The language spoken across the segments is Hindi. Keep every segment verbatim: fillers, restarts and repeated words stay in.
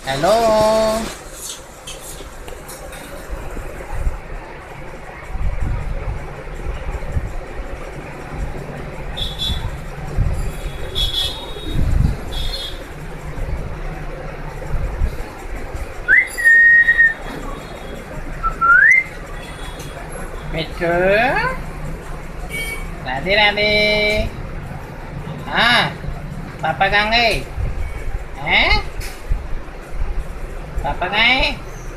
हेलो। मिट्टू, राधे राधे। हाँ, पापा कहाँ गए हैं? पापा कहाँ हैं?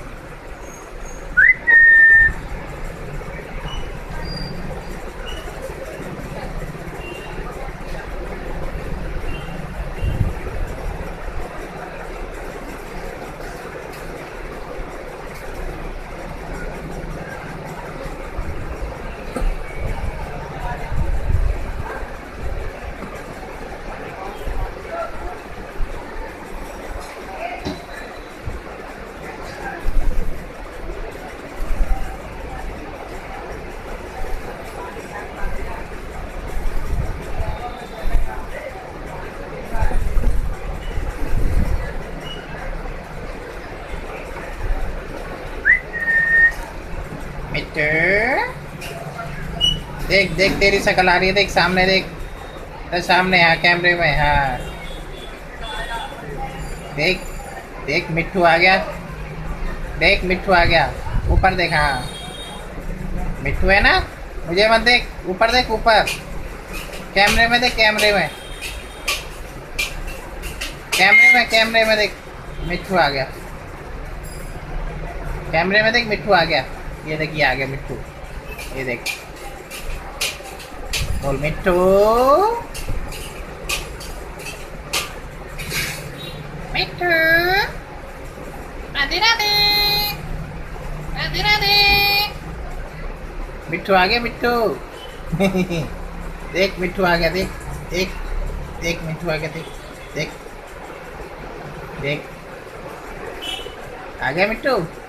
मिट्टू, देख देख तेरी शक्ल आ रही है, देख सामने देख। अरे सामने, हाँ कैमरे में, हाँ देख देख मिट्टू आ गया। देख मिट्टू आ गया, ऊपर देख। हाँ मिट्टू है ना, मुझे मत देख, ऊपर देख, ऊपर कैमरे में देख, कैमरे में कैमरे में कैमरे में देख, मिट्टू आ गया। कैमरे में देख, मिट्टू आ गया। ये देख, ये आ गया मिट्टू, ये देख। बोल मिट्टू। मिट्टू, राधे राधे, राधे राधे। मिट्टू आ गया, मिट्टू। देख मिट्टू आ गया, देख देख देख मिट्टू आ गया, देख देख देख। आ गया मिट्टू।